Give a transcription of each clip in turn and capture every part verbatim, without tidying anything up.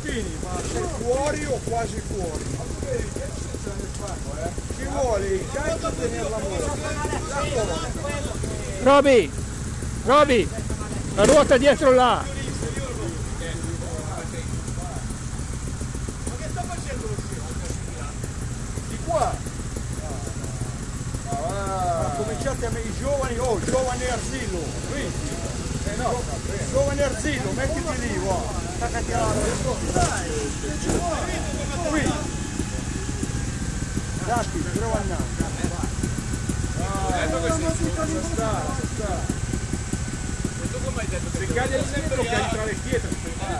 Martini, ma sei fuori o quasi fuori? Ci vuole il calcio tenere la molla. Roby, Roby, la ruota dietro là. Ma che sta facendo lo sci? Di qua? Ma cominciate a me i giovani, oh, giovane Arzillo, qui. Eh no, giovane Arzillo, mettiti lì, va. Staccati la qui. Datti, trova il naso. Ah, non sta, non sta. Se cade il centro lo cadi tra le pietre.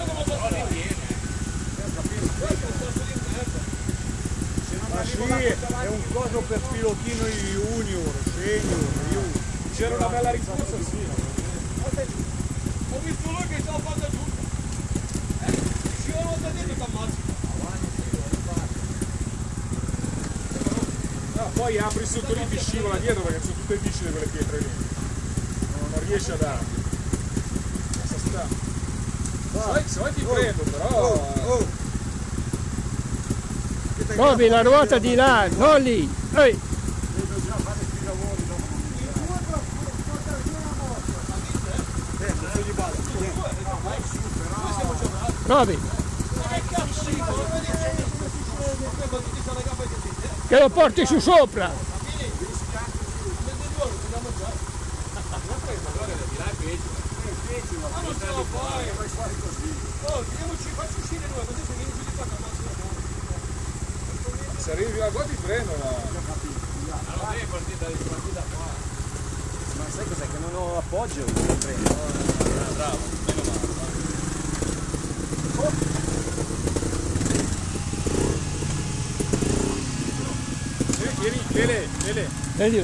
Ma sì, è un coso per pilotino junior, senior, c'era una bella risposta, sì. Ho visto lui che stava fatta giusta. Ci ho volta dentro da mazzo. No, poi apri sotto lì ti scivola dietro perché sono tutte vicine quelle pietre lì. Non, non riesce a dare. Se vuoi ti prendo però. Oh, oh. Roby, la ruota di là, non lì. Ehi. Roby. Che lo porti su sopra. Se arrivi a qua ti prendo, ma allora devi partire da qua. Ma sai cos'è? Che non ho appoggio, non lo prendo. Ah, bravo, meno male. Oh. Sì, vieni, vieni, vieni. Vedi.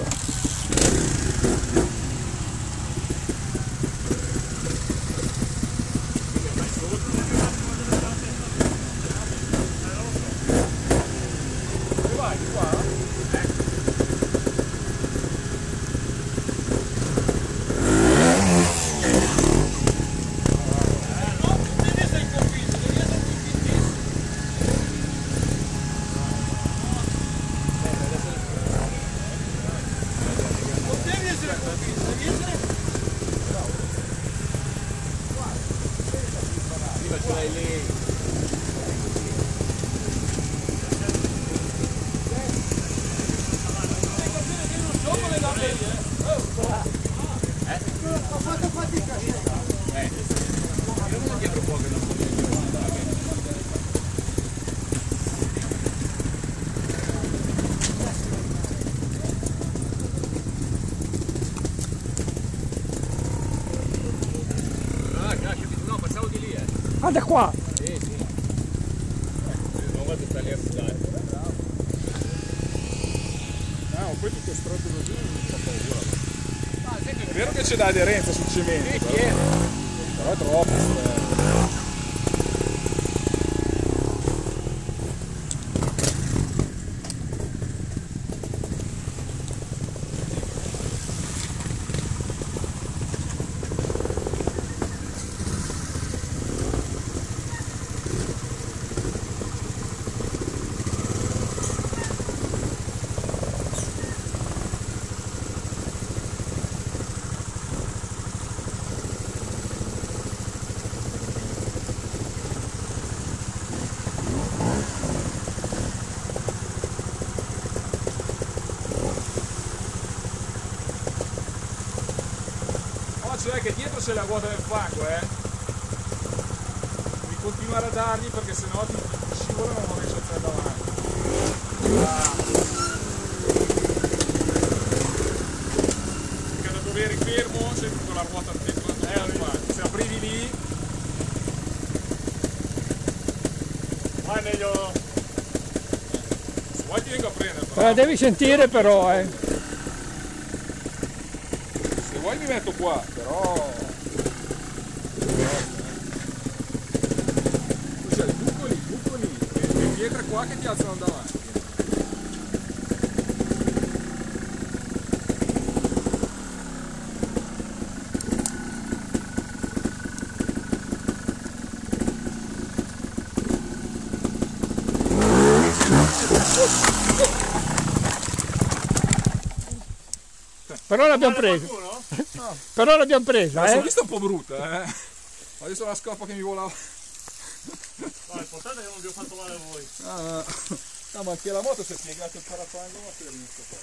Ah, da qua! Sì, sì. Non vado a stare lì a sudare. Ah, poi tutto stretto così non fa paura. Ah, è vero che c'è da aderenza sul cemento, però, però è troppo stretto. Cioè che dietro c'è la ruota del fango, eh? Devi continuare a dargli perché sennò ti scivolano e non riesci a stare davanti. Ah. Perché da dove eri fermo c'è tutta la ruota dentro la ruota del fango. Se aprivi lì... Ma è meglio... Se vuoi ti vengo a prendere. La devi sentire però, eh. Poi mi metto qua, però... Cos'è, il buco lì, il buco lì, le pietre qua che ti alzano davanti. Però l'abbiamo presa. No. Però l'abbiamo presa, L'ho eh. vista un po' brutta, eh. Ho visto la scopa che mi volava. No, l'importante è che non vi ho fatto male a voi. Ah, no. No, ma anche la moto si è piegata il parafango, ma per il qua.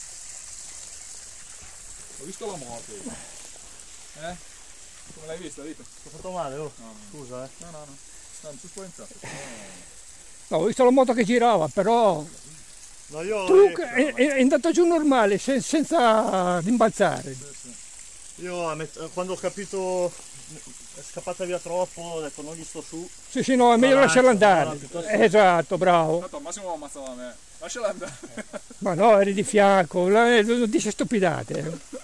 Ho visto la moto. Eh? Come l'hai vista, Vito? Ti ho fatto male, oh. No, Scusa, eh. no, no, no. No, non sono spaventato. No, ho visto la moto che girava, però No, io, truc, io, è, è andato giù normale, sen- senza rimbalzare. io a met- quando ho capito è scappata via troppo, ho detto non gli sto su. Sì, sì, no, è meglio No, lasciarla no, no, andare. piuttosto- Esatto, bravo. Tanto al massimo ammazzava me. Lasciala andare. Ma no, eri di fianco, la- non dice stupidate. eh.